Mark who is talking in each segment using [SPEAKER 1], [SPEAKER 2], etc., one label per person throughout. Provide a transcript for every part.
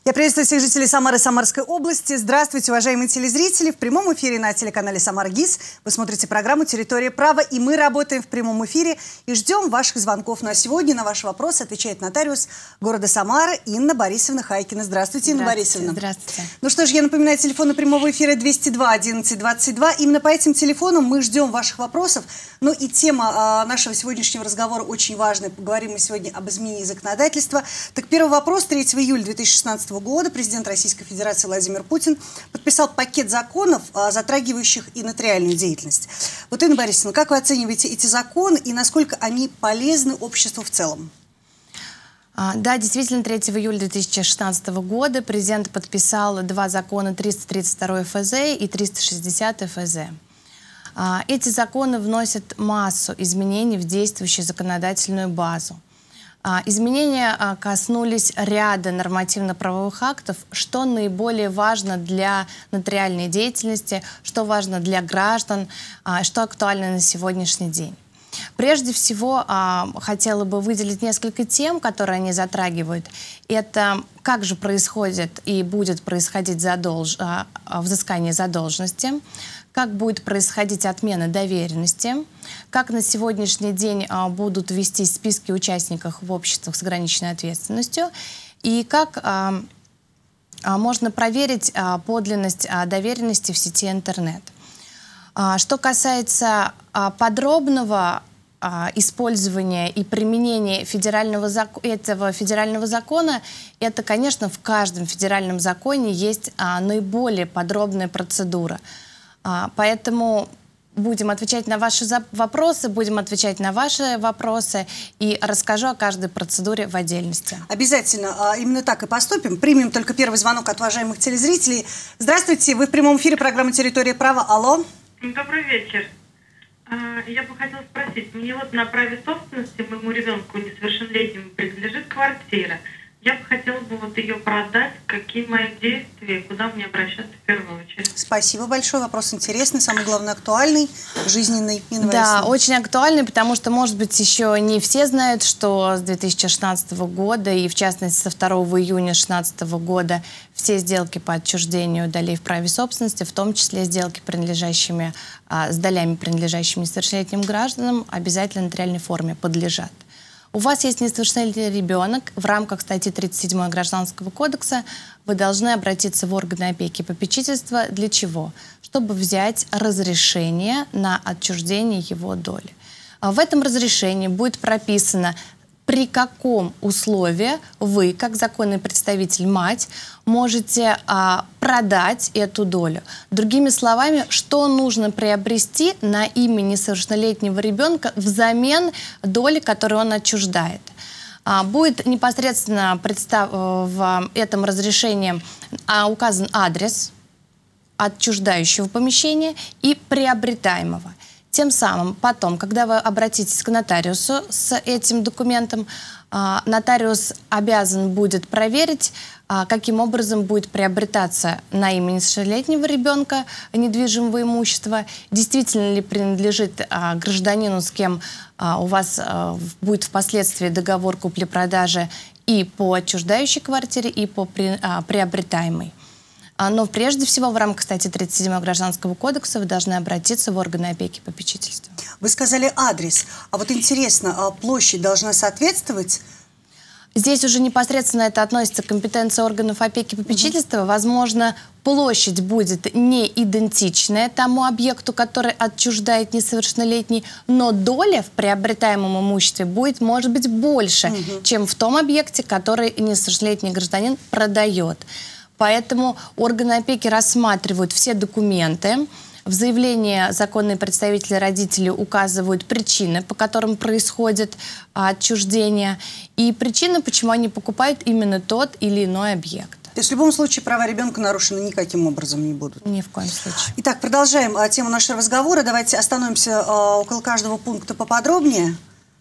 [SPEAKER 1] Я приветствую всех жителей Самары и Самарской области. Здравствуйте, уважаемые телезрители. В прямом эфире на телеканале «Самар-ГИС» вы смотрите программу «Территория права», и мы работаем в прямом эфире и ждем ваших звонков. Ну а сегодня на ваши вопросы отвечает нотариус города Самара Инна Борисовна Хайкина. Здравствуйте, Инна Борисовна.
[SPEAKER 2] Здравствуйте.
[SPEAKER 1] Ну что ж, я напоминаю, телефоны прямого эфира 202 11 22. Именно по этим телефонам мы ждем ваших вопросов. Ну и тема нашего сегодняшнего разговора очень важная. Поговорим мы сегодня об изменении законодательства. Так, первый вопрос. 3 июля 2016 года президент Российской Федерации Владимир Путин подписал пакет законов, затрагивающих и нотариальную деятельность. Вот, Инна Борисовна, как вы оцениваете эти законы и насколько они полезны обществу в целом?
[SPEAKER 2] Да, действительно, 3 июля 2016 года президент подписал два закона: 332 ФЗ и 360 ФЗ. Эти законы вносят массу изменений в действующую законодательную базу. Изменения коснулись ряда нормативно-правовых актов, что наиболее важно для нотариальной деятельности, что важно для граждан, что актуально на сегодняшний день. Прежде всего, хотела бы выделить несколько тем, которые они затрагивают. Это как же происходит и будет происходить взыскание задолженности, как будет происходить отмена доверенности, как на сегодняшний день будут вестись списки участников в обществах с ограниченной ответственностью, и как можно проверить подлинность доверенности в сети интернет. Что касается подробного использования и применения этого федерального закона, это, конечно, в каждом федеральном законе есть наиболее подробная процедура. Поэтому будем отвечать на ваши вопросы, и расскажу о каждой процедуре в отдельности.
[SPEAKER 1] Обязательно. Именно так и поступим. Примем только первый звонок от уважаемых телезрителей. Здравствуйте, вы в прямом эфире программы «Территория права». Алло.
[SPEAKER 3] Добрый вечер. Я бы хотела спросить, мне вот на праве собственности моему ребенку несовершеннолетнему принадлежит квартира. Я бы хотела вот ее продать. Какие мои действия, куда мне обращаться в первую очередь?
[SPEAKER 1] Спасибо большое. Вопрос интересный, самый главный актуальный, жизненный.
[SPEAKER 2] Да, очень актуальный, потому что, может быть, еще не все знают, что с 2016 года и, в частности, со 2 июня 2016 года все сделки по отчуждению долей в праве собственности, в том числе сделки, с долями, принадлежащими несовершеннолетним гражданам, обязательно нотариальной форме подлежат. У вас есть несовершеннолетний ребенок, в рамках статьи 37 Гражданского кодекса вы должны обратиться в органы опеки и попечительства. Для чего? Чтобы взять разрешение на отчуждение его доли. В этом разрешении будет прописано, при каком условии вы, как законный представитель, мать, можете продать эту долю. Другими словами, что нужно приобрести на имя несовершеннолетнего ребенка взамен доли, которую он отчуждает. Будет непосредственно в этом разрешении указан адрес отчуждающего помещения и приобретаемого. Тем самым потом, когда вы обратитесь к нотариусу с этим документом, нотариус обязан будет проверить, каким образом будет приобретаться на имя несовершеннолетнего ребенка недвижимого имущества, действительно ли принадлежит гражданину, с кем у вас будет впоследствии договор купли-продажи и по отчуждающей квартире, и по приобретаемой. Но прежде всего в рамках статьи 37 Гражданского кодекса вы должны обратиться в органы опеки и попечительства.
[SPEAKER 1] Вы сказали адрес. А вот интересно, площадь должна соответствовать?
[SPEAKER 2] Здесь уже непосредственно это относится к компетенции органов опеки и попечительства. Возможно, площадь будет не идентичная тому объекту, который отчуждает несовершеннолетний, но доля в приобретаемом имуществе будет, может быть, больше, чем в том объекте, который несовершеннолетний гражданин продает. Поэтому органы опеки рассматривают все документы. В заявлении законные представители родителей указывают причины, по которым происходит отчуждение, и причины, почему они покупают именно тот или иной объект.
[SPEAKER 1] То есть в любом случае права ребенка нарушены никаким образом не будут?
[SPEAKER 2] Ни в коем случае.
[SPEAKER 1] Итак, продолжаем тему нашего разговора. Давайте остановимся около каждого пункта поподробнее.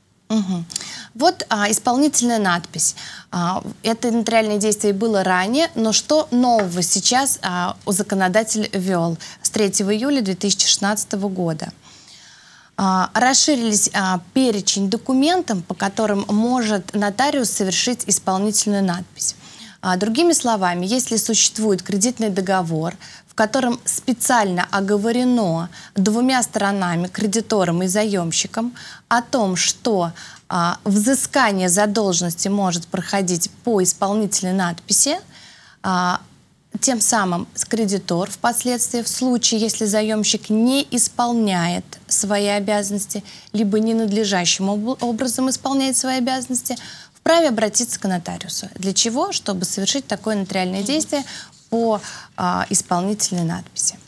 [SPEAKER 2] Вот исполнительная надпись. Это нотариальное действие было ранее, но что нового сейчас законодатель ввел с 3 июля 2016 года? Расширились перечень документов, по которым может нотариус совершить исполнительную надпись. Другими словами, если существует кредитный договор, в котором специально оговорено двумя сторонами, кредитором и заемщиком, о том, что взыскание задолженности может проходить по исполнительной надписи, тем самым кредитор впоследствии, в случае, если заемщик не исполняет свои обязанности, либо ненадлежащим образом исполняет свои обязанности, вправе обратиться к нотариусу. Для чего? Чтобы совершить такое нотариальное действие по исполнительной надписи.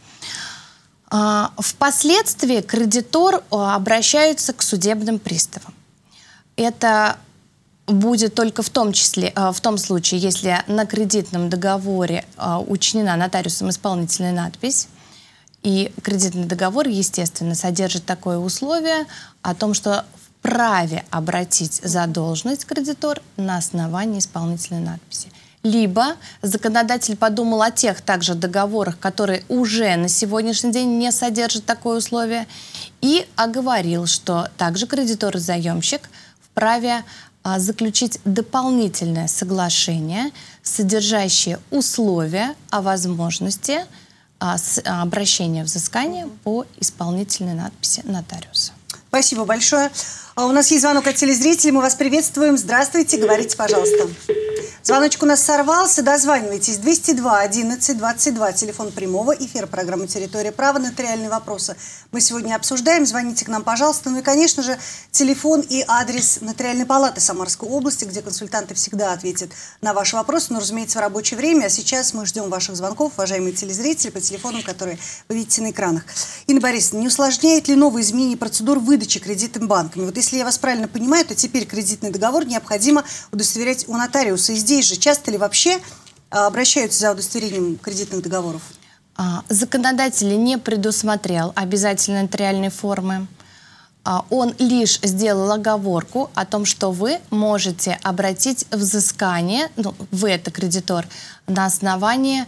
[SPEAKER 2] Впоследствии кредитор обращается к судебным приставам. Это будет только в том случае, если на кредитном договоре учинена нотариусом исполнительная надпись, и кредитный договор, естественно, содержит такое условие о том, что вправе обратить задолженность кредитор на основании исполнительной надписи. Либо законодатель подумал о тех также договорах, которые уже на сегодняшний день не содержат такое условие, и оговорил, что также кредитор и заемщик вправе заключить дополнительное соглашение, содержащее условия о возможности обращения взыскания по исполнительной надписи нотариуса.
[SPEAKER 1] Спасибо большое. У нас есть звонок от телезрителей. Мы вас приветствуем. Здравствуйте. Говорите, пожалуйста. Звоночек у нас сорвался. Дозванивайтесь. 202 11 22. Телефон прямого эфира программы «Территория права». Нотариальные вопросы мы сегодня обсуждаем. Звоните к нам, пожалуйста. Ну и, конечно же, телефон и адрес Нотариальной палаты Самарской области, где консультанты всегда ответят на ваши вопросы, но, разумеется, в рабочее время. А сейчас мы ждем ваших звонков, уважаемые телезрители, по телефонам, которые вы видите на экранах. Инна Борисовна, не усложняет ли новые изменения процедур выдачи кредитным банками? Вот если я вас правильно понимаю, то теперь кредитный договор необходимо удостоверять у нотариуса. И здесь же часто ли вообще обращаются за удостоверением кредитных договоров?
[SPEAKER 2] Законодатель не предусмотрел обязательной нотариальной формы. Он лишь сделал оговорку о том, что вы можете обратить взыскание, вы это кредитор, на основании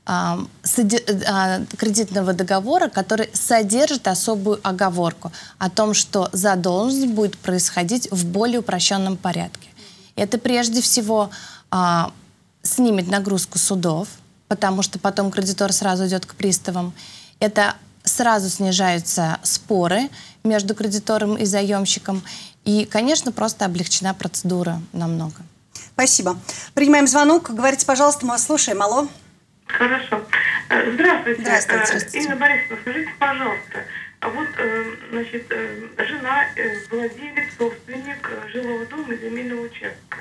[SPEAKER 2] кредитного договора, который содержит особую оговорку о том, что задолженность будет происходить в более упрощенном порядке. Это прежде всего снимет нагрузку судов, потому что потом кредитор сразу идет к приставам. Это сразу снижаются споры между кредитором и заемщиком. И, конечно, просто облегчена процедура намного.
[SPEAKER 1] Спасибо. Принимаем звонок. Говорите, пожалуйста, мы вас слушаем. Алло.
[SPEAKER 3] Хорошо. Здравствуйте.
[SPEAKER 1] Здравствуйте.
[SPEAKER 3] Инна Борисовна, скажите, пожалуйста, а вот, значит, жена, владелец, собственник жилого дома и земельного участка.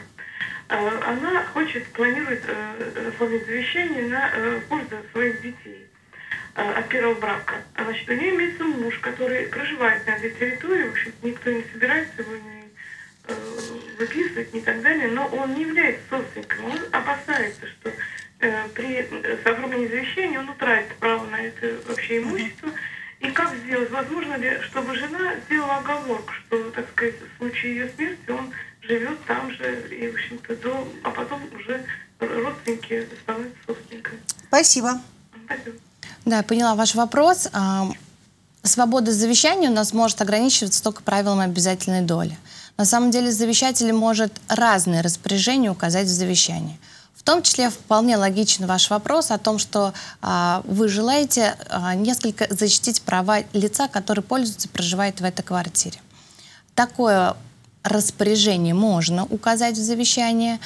[SPEAKER 3] Она планирует оформить завещание на пользу своих детей от первого брака. Значит, у нее имеется муж, который проживает на этой территории, в общем, никто не собирается его не выписывать, ни так далее, но он не является собственником. Он опасается, что при оформлении завещания он утратит право на это вообще имущество. И как сделать? Возможно ли, чтобы жена сделала оговорку, что, так сказать, в случае ее смерти он живет там же, и, в общем-то, а потом уже родственники становятся собственниками.
[SPEAKER 1] Спасибо.
[SPEAKER 3] Спасибо.
[SPEAKER 2] Да, я поняла ваш вопрос. Свобода завещания у нас может ограничиваться только правилом обязательной доли. На самом деле завещатель может разные распоряжения указать в завещании. В том числе вполне логичен ваш вопрос о том, что вы желаете несколько защитить права лица, который пользуется и проживает в этой квартире. Такое распоряжение можно указать в завещании,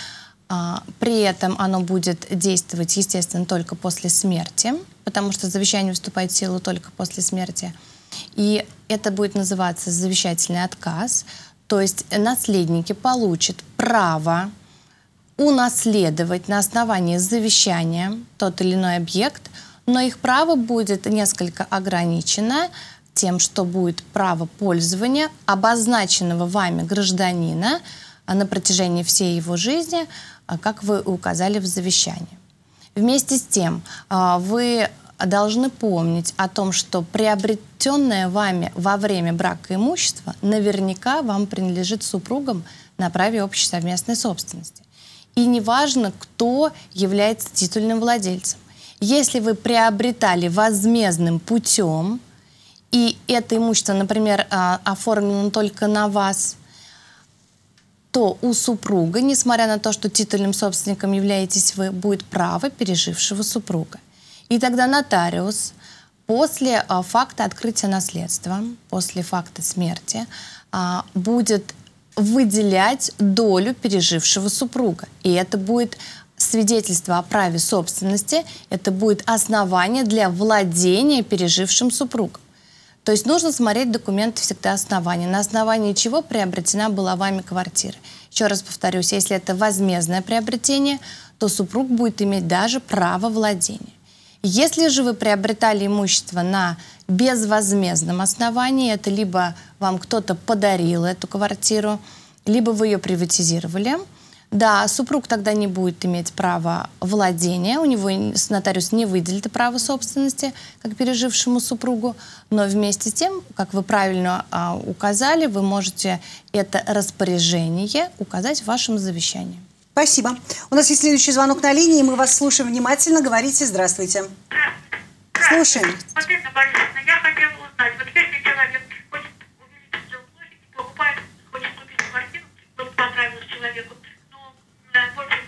[SPEAKER 2] при этом оно будет действовать, естественно, только после смерти, потому что завещание вступает в силу только после смерти. И это будет называться завещательный отказ, то есть наследники получат право унаследовать на основании завещания тот или иной объект, но их право будет несколько ограничено тем, что будет право пользования обозначенного вами гражданина на протяжении всей его жизни, как вы указали в завещании. Вместе с тем, вы должны помнить о том, что приобретенное вами во время брака имущество наверняка вам принадлежит супругам на праве общей совместной собственности. И неважно, кто является титульным владельцем. Если вы приобретали возмездным путем, и это имущество, например, оформлено только на вас, то у супруга, несмотря на то, что титульным собственником являетесь вы, будет право пережившего супруга. И тогда нотариус после факта открытия наследства, после факта смерти, будет выделять долю пережившего супруга. И это будет свидетельство о праве собственности, это будет основание для владения пережившим супругом. То есть нужно смотреть документы всегда основания, на основании чего приобретена была вами квартира. Еще раз повторюсь, если это возмездное приобретение, то супруг будет иметь даже право владения. Если же вы приобретали имущество на безвозмездном основании, это либо вам кто-то подарил эту квартиру, либо вы ее приватизировали, да, супруг тогда не будет иметь права владения, у него нотариус не выделит право собственности, как пережившему супругу, но вместе с тем, как вы правильно указали, вы можете это распоряжение указать в вашем завещании.
[SPEAKER 1] Спасибо. У нас есть следующий звонок на линии, мы вас слушаем внимательно. Говорите, здравствуйте. Слушаем.
[SPEAKER 3] Марина Борисовна, я хотела узнать, вот если человек хочет увеличить свою площадь, покупает, хочет купить квартиру, вот понравилось человеку, большей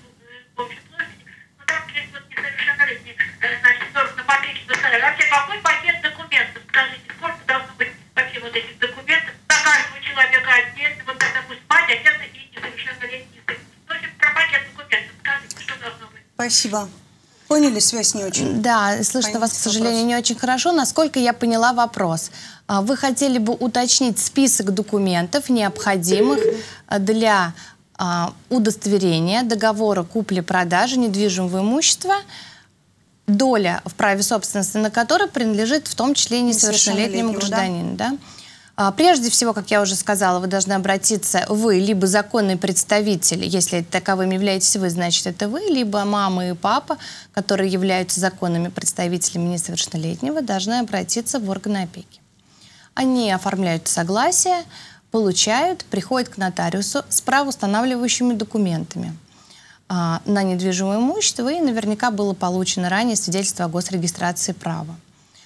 [SPEAKER 3] площади, но там есть вот несовершеннолетний, значит, на потребительство сказали. Вообще, какой пакет документов? Скажите, сколько должно быть вообще вот этих документов? На каждого человека отдельно, вот это пусть мать, отец и несовершеннолетний сын. В общем, про пакет документов скажите, что должно быть.
[SPEAKER 1] Спасибо. Поняли, связь не очень?
[SPEAKER 2] Да, слышно вас, к сожалению, не очень хорошо. Насколько я поняла вопрос. Вы хотели бы уточнить список документов, необходимых для удостоверения договора купли-продажи недвижимого имущества, доля в праве собственности на которой принадлежит в том числе и несовершеннолетнему гражданину. Да? Прежде всего, как я уже сказала, вы должны обратиться, вы, либо законный представитель, если таковым являетесь вы, значит, это вы, либо мама и папа, которые являются законными представителями несовершеннолетнего, должны обратиться в органы опеки. Они оформляют согласие, получают, приходят к нотариусу с правоустанавливающими документами на недвижимое имущество, и наверняка было получено ранее свидетельство о госрегистрации права.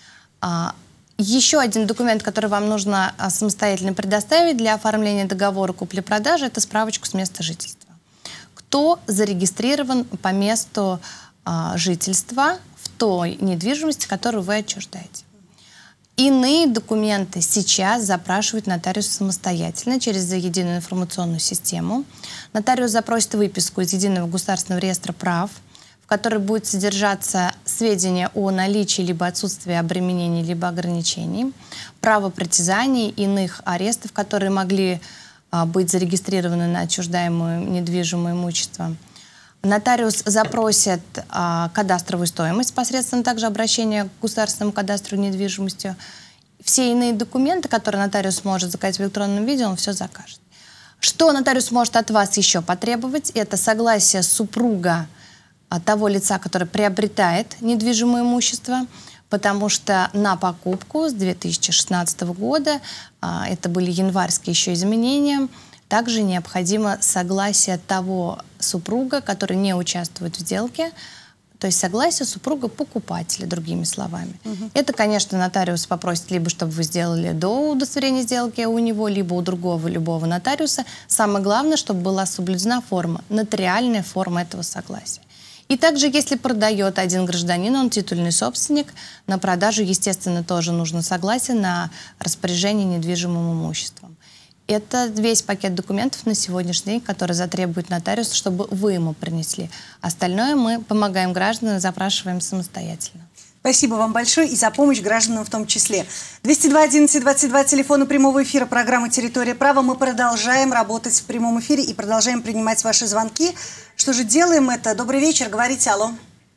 [SPEAKER 2] Еще один документ, который вам нужно самостоятельно предоставить для оформления договора купли-продажи, это справочку с места жительства. Кто зарегистрирован по месту жительства в той недвижимости, которую вы отчуждаете. Иные документы сейчас запрашивают нотариус самостоятельно через единую информационную систему. Нотариус запросит выписку из Единого государственного реестра прав, в которой будет содержаться сведения о наличии либо отсутствии обременений, либо ограничений, право притязаний, иных арестов, которые могли быть зарегистрированы на отчуждаемое недвижимое имущество. Нотариус запросит кадастровую стоимость посредством также обращения к государственному кадастру недвижимостью. Все иные документы, которые нотариус может заказать в электронном виде, он все закажет. Что нотариус может от вас еще потребовать? Это согласие супруга того лица, который приобретает недвижимое имущество, потому что на покупку с 2016 года, это были январские еще изменения, также необходимо согласие того супруга, который не участвует в сделке, то есть согласие супруга покупателя, другими словами. Это, конечно, нотариус попросит либо, чтобы вы сделали до удостоверения сделки у него, либо у другого любого нотариуса. Самое главное, чтобы была соблюдена форма, нотариальная форма этого согласия. И также, если продает один гражданин, он титульный собственник, на продажу, естественно, тоже нужно согласие на распоряжение недвижимым имуществом. Это весь пакет документов на сегодняшний день, который затребует нотариус, чтобы вы ему принесли. Остальное мы помогаем гражданам, запрашиваем самостоятельно.
[SPEAKER 1] Спасибо вам большое и за помощь гражданам в том числе. 202-11-22, телефону прямого эфира программы «Территория права». Мы продолжаем работать в прямом эфире и продолжаем принимать ваши звонки. Что же делаем это? Добрый вечер, говорите, алло.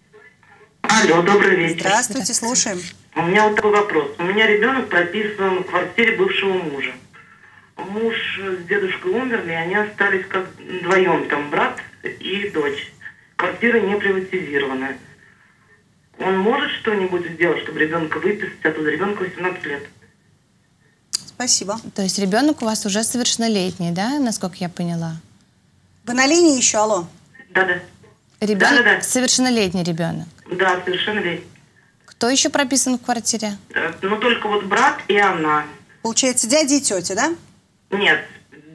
[SPEAKER 4] Алло, добрый вечер.
[SPEAKER 1] Здравствуйте, слушаем.
[SPEAKER 4] У меня вот такой вопрос. У меня ребенок прописан в квартире бывшего мужа. Муж с дедушкой умерли, и они остались как вдвоем, там брат и дочь. Квартира не приватизированная. Он может что-нибудь сделать, чтобы ребенка выписать, а то ребенку 18 лет?
[SPEAKER 1] Спасибо.
[SPEAKER 2] То есть ребенок у вас уже совершеннолетний, да, насколько я поняла?
[SPEAKER 1] Вы на линии еще, алло?
[SPEAKER 4] Да-да.
[SPEAKER 2] Ребенок,
[SPEAKER 4] Да-да-да.
[SPEAKER 2] совершеннолетний ребенок.
[SPEAKER 4] Да, совершеннолетний.
[SPEAKER 2] Кто еще прописан в квартире?
[SPEAKER 4] Ну, только вот брат и она.
[SPEAKER 1] Получается, дядя и тетя, да?
[SPEAKER 4] Нет,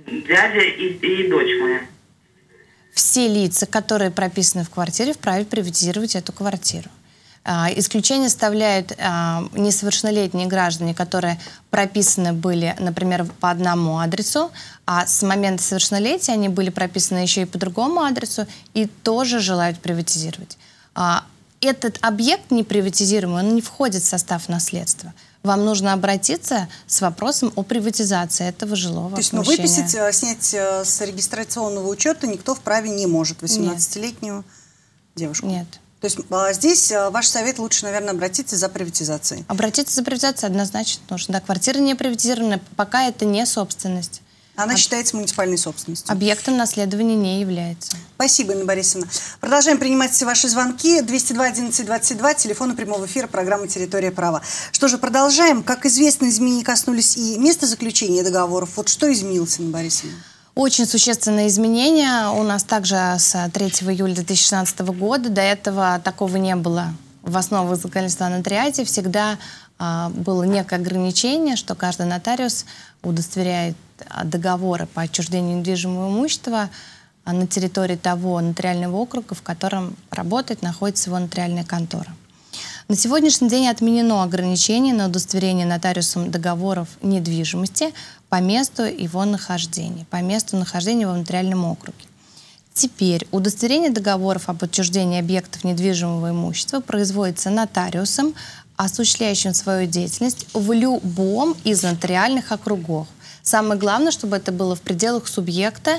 [SPEAKER 4] дядя и дочь моя.
[SPEAKER 2] Все лица, которые прописаны в квартире, вправе приватизировать эту квартиру. Исключение составляют несовершеннолетние граждане, которые прописаны были, например, по одному адресу, а с момента совершеннолетия они были прописаны еще и по другому адресу и тоже желают приватизировать. Этот объект неприватизируемый, он не входит в состав наследства. Вам нужно обратиться с вопросом о приватизации этого жилого помещения.
[SPEAKER 1] То есть, выписать, снять с регистрационного учета никто вправе не может 18-летнюю девушку?
[SPEAKER 2] Нет.
[SPEAKER 1] То есть здесь ваш совет лучше, наверное, обратиться за приватизацией.
[SPEAKER 2] Обратиться за приватизацией однозначно нужно. Да, квартира не приватизирована, пока это не собственность.
[SPEAKER 1] Она считается муниципальной собственностью.
[SPEAKER 2] Объектом наследования не является.
[SPEAKER 1] Спасибо, Инна Борисовна. Продолжаем принимать все ваши звонки. 202-11-22, телефон прямого эфира, программы «Территория права». Что же, продолжаем. Как известно, изменения коснулись и места заключения договоров. Вот что изменилось, Инна Борисовна?
[SPEAKER 2] Очень существенные изменения. У нас также с 3 июля 2016 года, до этого такого не было. В основах законодательства о нотариате всегда было некое ограничение, что каждый нотариус удостоверяет договоры по отчуждению недвижимого имущества на территории того нотариального округа, в котором работает, находится его нотариальная контора. На сегодняшний день отменено ограничение на удостоверение нотариусом договоров недвижимости по месту его нахождения, по месту нахождения в нотариальном округе. Теперь удостоверение договоров об отчуждении объектов недвижимого имущества производится нотариусом, осуществляющим свою деятельность в любом из нотариальных округов. Самое главное, чтобы это было в пределах субъекта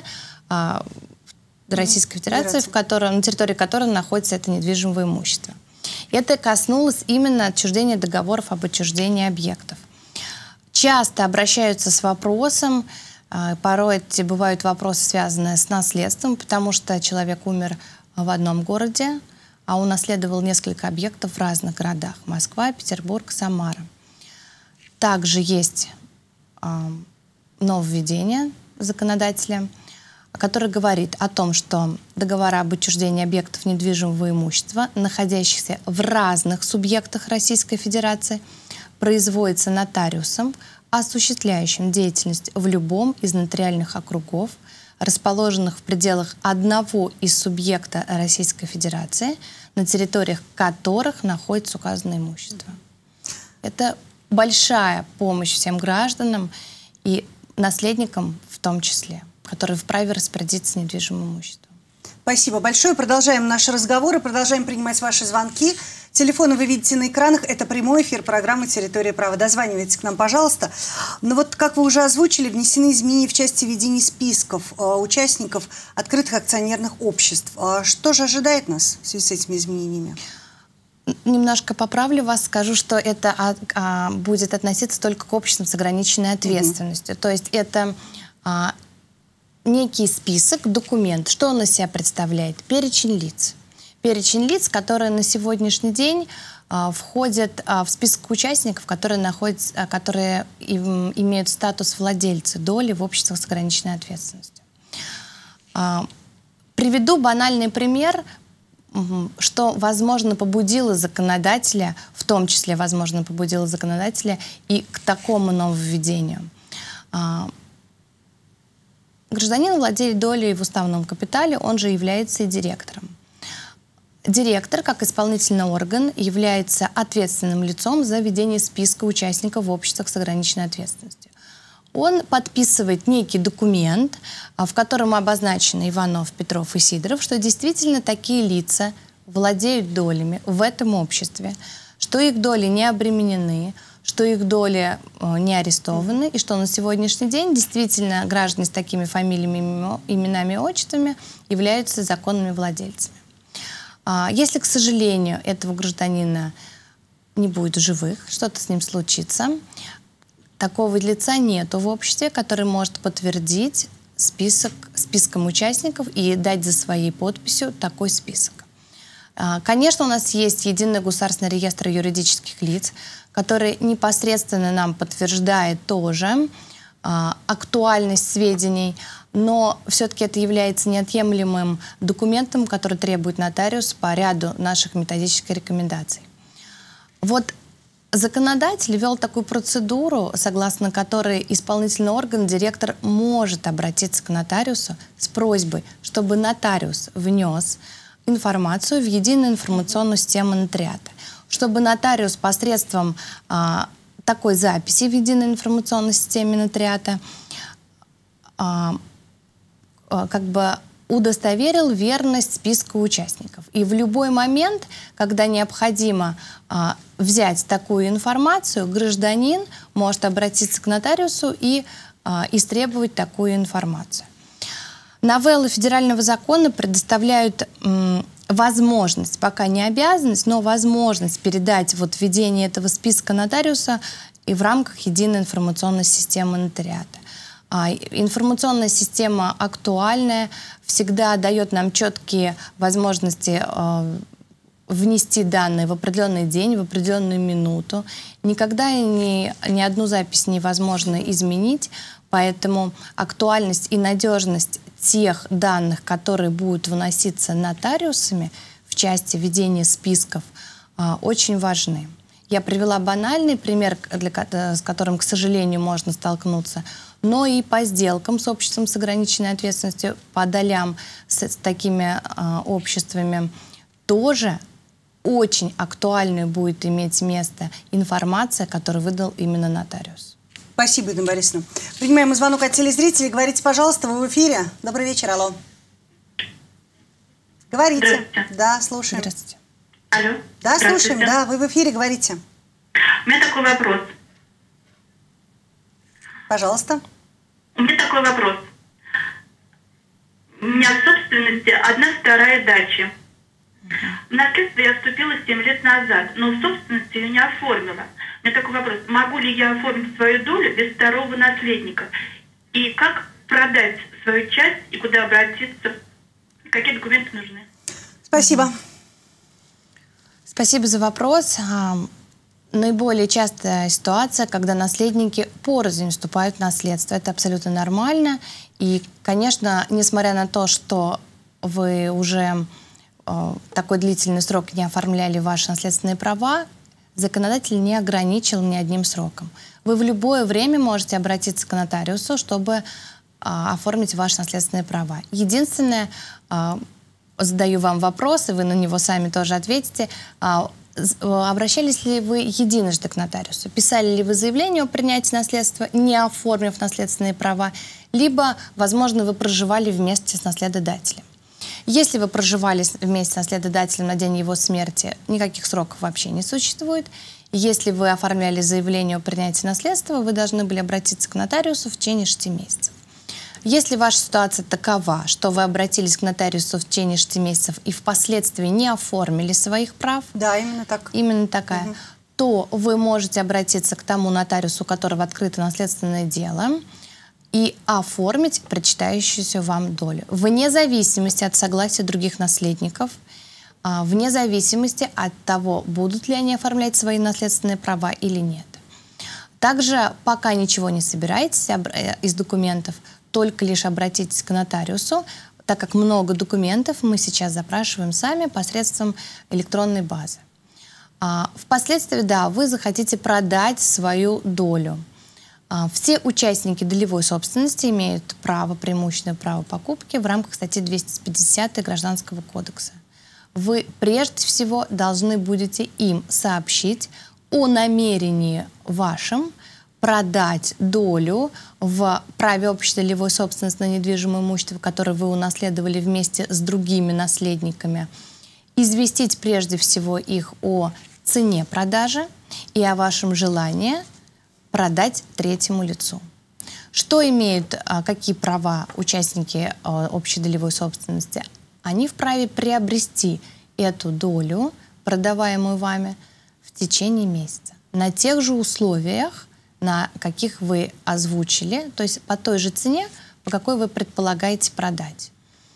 [SPEAKER 2] Российской Федерации, на территории которой находится это недвижимое имущество. Это коснулось именно отчуждения договоров об отчуждении объектов. Часто обращаются с вопросом, порой эти бывают вопросы, связанные с наследством, потому что человек умер в одном городе, а унаследовал несколько объектов в разных городах. Москва, Петербург, Самара. Также есть нововведение законодателя, который говорит о том, что договора об отчуждении объектов недвижимого имущества, находящихся в разных субъектах Российской Федерации, производятся нотариусом, осуществляющим деятельность в любом из нотариальных округов, расположенных в пределах одного из субъекта Российской Федерации, на территориях которых находится указанное имущество. Это большая помощь всем гражданам и наследникам в том числе, которые вправе распорядиться недвижимым имуществом.
[SPEAKER 1] Спасибо большое. Продолжаем наши разговоры, продолжаем принимать ваши звонки. Телефоны вы видите на экранах. Это прямой эфир программы «Территория права». Дозванивайтесь к нам, пожалуйста. Но вот, как вы уже озвучили, внесены изменения в части ведения списков участников открытых акционерных обществ. Что же ожидает нас в связи с этими изменениями?
[SPEAKER 2] Немножко поправлю вас, скажу, что это будет относиться только к обществам с ограниченной ответственностью. То есть это некий список, документ. Что он из себя представляет? Перечень лиц. Перечень лиц, которые на сегодняшний день входят в список участников, которые имеют статус владельца доли в обществах с ограниченной ответственностью. Приведу банальный пример, что, возможно, побудило законодателя, в том числе, возможно, побудило законодателя и к такому нововведению. Гражданин владеет долей в уставном капитале, он же является и директором. Директор, как исполнительный орган, является ответственным лицом за ведение списка участников в обществах с ограниченной ответственностью. Он подписывает некий документ, в котором обозначены Иванов, Петров и Сидоров, что действительно такие лица владеют долями в этом обществе, что их доли не обременены, что их доли не арестованы, и что на сегодняшний день действительно граждане с такими фамилиями, именами и отчествами являются законными владельцами. Если, к сожалению, этого гражданина не будет в живых, что-то с ним случится, такого лица нету в обществе, который может подтвердить списком участников и дать за своей подписью такой список. Конечно, у нас есть единый государственный реестр юридических лиц, который непосредственно нам подтверждает тоже актуальность сведений, но все-таки это является неотъемлемым документом, который требует нотариус по ряду наших методических рекомендаций. Вот Законодатель ввел такую процедуру, согласно которой исполнительный орган, директор, может обратиться к нотариусу с просьбой, чтобы нотариус внес информацию в единую информационную систему нотариата, чтобы нотариус посредством такой записи в единой информационной системе нотариата как бы удостоверил верность списка участников. И в любой момент, когда необходимо взять такую информацию, гражданин может обратиться к нотариусу и истребовать такую информацию. Новеллы федерального закона предоставляют возможность, пока не обязанность, но возможность передать вот ведение этого списка нотариуса и в рамках единой информационной системы нотариата. Информационная система актуальная, всегда дает нам четкие возможности внести данные в определенный день, в определенную минуту. Никогда ни одну запись невозможно изменить, поэтому актуальность и надежность тех данных, которые будут выноситься нотариусами в части ведения списков, очень важны. Я привела банальный пример, с которым, к сожалению, можно столкнуться, но и по сделкам с обществом с ограниченной ответственностью, по долям с такими обществами тоже очень актуальной будет иметь место информация, которую выдал именно нотариус.
[SPEAKER 1] Спасибо, Ирина Борисовна. Принимаем звонок от телезрителей. Говорите, пожалуйста, вы в эфире. Добрый вечер, алло. Говорите. Да, слушаем.
[SPEAKER 2] Здравствуйте.
[SPEAKER 3] Алло.
[SPEAKER 1] Да, слушаем, да, вы в эфире, говорите.
[SPEAKER 3] У меня такой вопрос.
[SPEAKER 1] Пожалуйста.
[SPEAKER 3] У меня такой вопрос. У меня в собственности 1/2 дачи. В наследство я вступила 7 лет назад, но в собственности ее не оформила. У меня такой вопрос. Могу ли я оформить свою долю без второго наследника? И как продать свою часть и куда обратиться? Какие документы нужны?
[SPEAKER 1] Спасибо.
[SPEAKER 2] Спасибо за вопрос. Наиболее частая ситуация, когда наследники порознь вступают в наследство. Это абсолютно нормально. И, конечно, несмотря на то, что вы уже такой длительный срок не оформляли ваши наследственные права, законодатель не ограничил ни одним сроком. Вы в любое время можете обратиться к нотариусу, чтобы оформить ваши наследственные права. Единственное, задаю вам вопрос, и вы на него сами тоже ответите. Обращались ли вы единожды к нотариусу? Писали ли вы заявление о принятии наследства, не оформив наследственные права? Либо, возможно, вы проживали вместе с наследодателем. Если вы проживали вместе с наследодателем на день его смерти, никаких сроков вообще не существует. Если вы оформляли заявление о принятии наследства, вы должны были обратиться к нотариусу в течение 6 месяцев. Если ваша ситуация такова, что вы обратились к нотариусу в течение 6 месяцев и впоследствии не оформили своих прав,
[SPEAKER 1] Да, именно так.
[SPEAKER 2] Именно такая, то вы можете обратиться к тому нотариусу, у которого открыто наследственное дело, и оформить причитающуюся вам долю. Вне зависимости от согласия других наследников, вне зависимости от того, будут ли они оформлять свои наследственные права или нет. Также, пока ничего не собираетесь из документов, только лишь обратитесь к нотариусу, так как много документов мы сейчас запрашиваем сами посредством электронной базы. Впоследствии, да, вы захотите продать свою долю. Все участники долевой собственности имеют преимущественное право покупки в рамках статьи 250 Гражданского кодекса. Вы прежде всего должны будете им сообщить о намерении вашем продать долю в праве общей долевой собственности на недвижимое имущество, которое вы унаследовали вместе с другими наследниками, известить прежде всего их о цене продажи и о вашем желании продать третьему лицу. Что имеют, какие права участники общей долевой собственности? Они вправе приобрести эту долю, продаваемую вами, в течение месяца. На тех же условиях, на каких вы озвучили, то есть по той же цене, по какой вы предполагаете продать.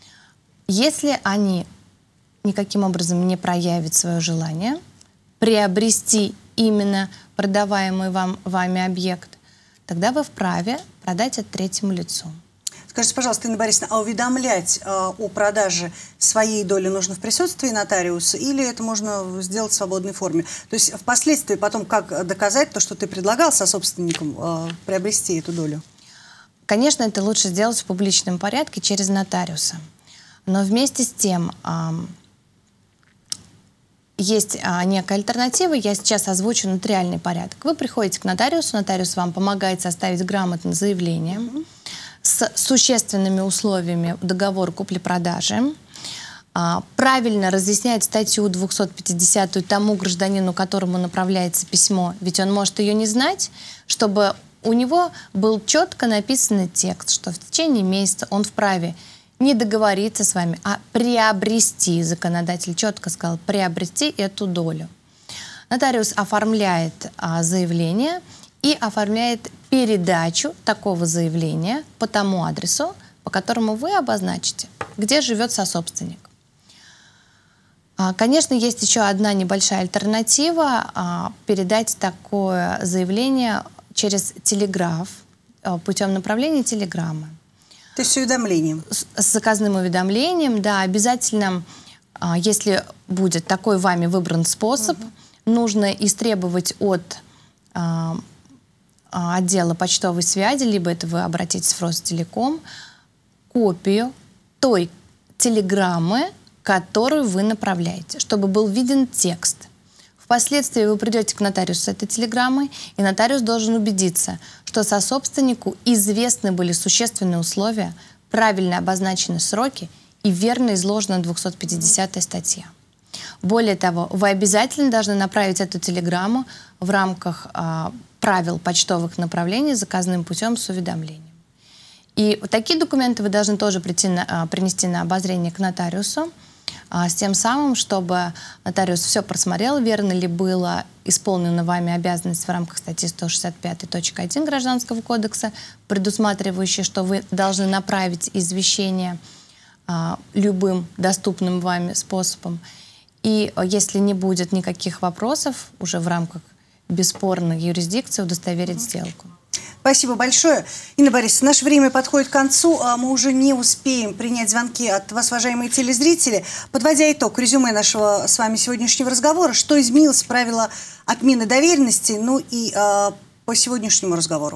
[SPEAKER 2] Если они никаким образом не проявят свое желание приобрести именно продаваемый вами объект, тогда вы вправе продать это третьему лицу.
[SPEAKER 1] Скажите, пожалуйста, Инна Борисовна, а уведомлять о продаже своей доли нужно в присутствии нотариуса или это можно сделать в свободной форме? То есть впоследствии потом как доказать то, что ты предлагал сособственникам приобрести эту долю?
[SPEAKER 2] Конечно, это лучше сделать в публичном порядке через нотариуса. Но вместе с тем есть некая альтернатива. Я сейчас озвучу нотариальный порядок. Вы приходите к нотариусу, нотариус вам помогает составить грамотное заявление с существенными условиями договора купли-продажи, правильно разъясняет статью 250 тому гражданину, которому направляется письмо, ведь он может ее не знать, чтобы у него был четко написанный текст, что в течение месяца он вправе не договориться с вами, а приобрести, законодатель четко сказал, приобрести эту долю. Нотариус оформляет заявление и оформляет передачу такого заявления по тому адресу, по которому вы обозначите, где живет сособственник. Конечно, есть еще одна небольшая альтернатива – передать такое заявление через телеграф, путем направления телеграммы.
[SPEAKER 1] То есть с уведомлением?
[SPEAKER 2] С заказным уведомлением, да, обязательно, если будет такой вами выбран способ, нужно истребовать от отдела почтовой связи, либо это вы обратитесь в Ростелеком, копию той телеграммы, которую вы направляете, чтобы был виден текст. Впоследствии вы придете к нотариусу с этой телеграммой, и нотариус должен убедиться, что сособственнику известны были существенные условия, правильно обозначены сроки и верно изложена 250-я статья. Более того, вы обязательно должны направить эту телеграмму в рамках правил почтовых направлений заказным путем с уведомлением. И такие документы вы должны тоже принести на обозрение к нотариусу, с тем самым, чтобы нотариус все просмотрел, верно ли была исполнена вами обязанность в рамках статьи 165.1 Гражданского кодекса, предусматривающая, что вы должны направить извещение любым доступным вами способом. И если не будет никаких вопросов, уже в рамках бесспорной юрисдикции удостоверить сделку.
[SPEAKER 1] Спасибо большое. Инна Борисовна, наше время подходит к концу, а мы уже не успеем принять звонки от вас, уважаемые телезрители. Подводя итог, резюме нашего с вами сегодняшнего разговора, что изменилось в правила отмены доверенности, ну и по сегодняшнему разговору?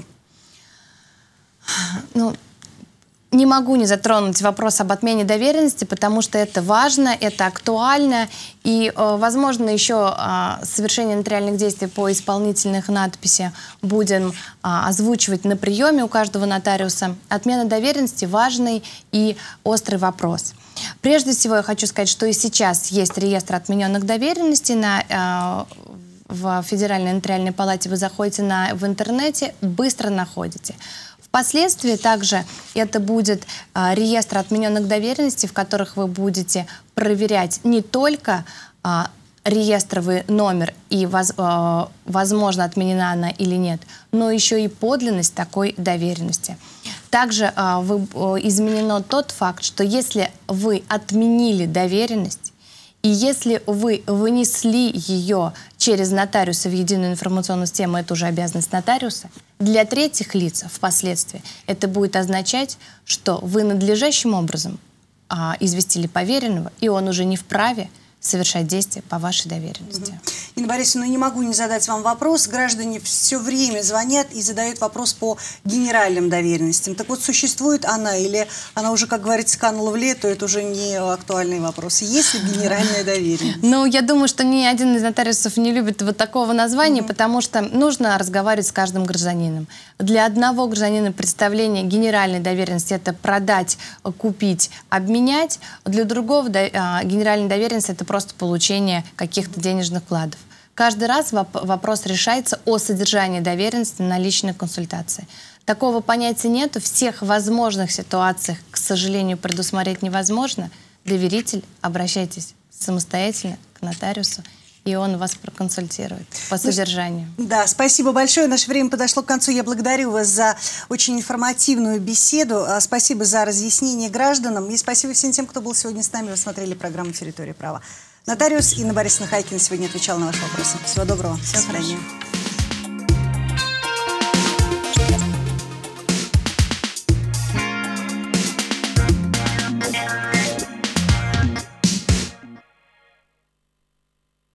[SPEAKER 2] Не могу не затронуть вопрос об отмене доверенности, потому что это важно, это актуально. И, возможно, еще совершение нотариальных действий по исполнительных надписях будем озвучивать на приеме у каждого нотариуса. Отмена доверенности – важный и острый вопрос. Прежде всего, я хочу сказать, что и сейчас есть реестр отмененных доверенностей в Федеральной нотариальной палате. Вы заходите в интернете, быстро находите. Впоследствии также это будет реестр отмененных доверенностей, в которых вы будете проверять не только реестровый номер и, возможно, отменена она или нет, но еще и подлинность такой доверенности. Также изменено тот факт, что если вы отменили доверенность, и если вы вынесли ее через нотариуса в единую информационную систему, это уже обязанность нотариуса, для третьих лиц впоследствии это будет означать, что вы надлежащим образом известили поверенного, и он уже не вправе совершать действия по вашей доверенности.
[SPEAKER 1] Инна Борисовна, не могу не задать вам вопрос. Граждане все время звонят и задают вопрос по генеральным доверенностям. Так вот, существует она или она уже, как говорится, канула в лету, это уже не актуальный вопрос. Есть ли генеральная доверенность?
[SPEAKER 2] Ну, я думаю, что ни один из нотариусов не любит вот такого названия, потому что нужно разговаривать с каждым гражданином. Для одного гражданина представление генеральной доверенности – это продать, купить, обменять. Для другого генеральная доверенность – это просто получение каких-то денежных вкладов. Каждый раз вопрос решается о содержании доверенности на личной консультации. Такого понятия нет. В всех возможных ситуациях, к сожалению, предусмотреть невозможно. Доверитель, обращайтесь самостоятельно к нотариусу, и он вас проконсультирует по содержанию.
[SPEAKER 1] Да, спасибо большое. Наше время подошло к концу. Я благодарю вас за очень информативную беседу. Спасибо за разъяснение гражданам. И спасибо всем тем, кто был сегодня с нами. Вы смотрели программу «Территория права». Нотариус Инна Борисовна Хайкина сегодня отвечала на ваши вопросы. Всего доброго. До свидания.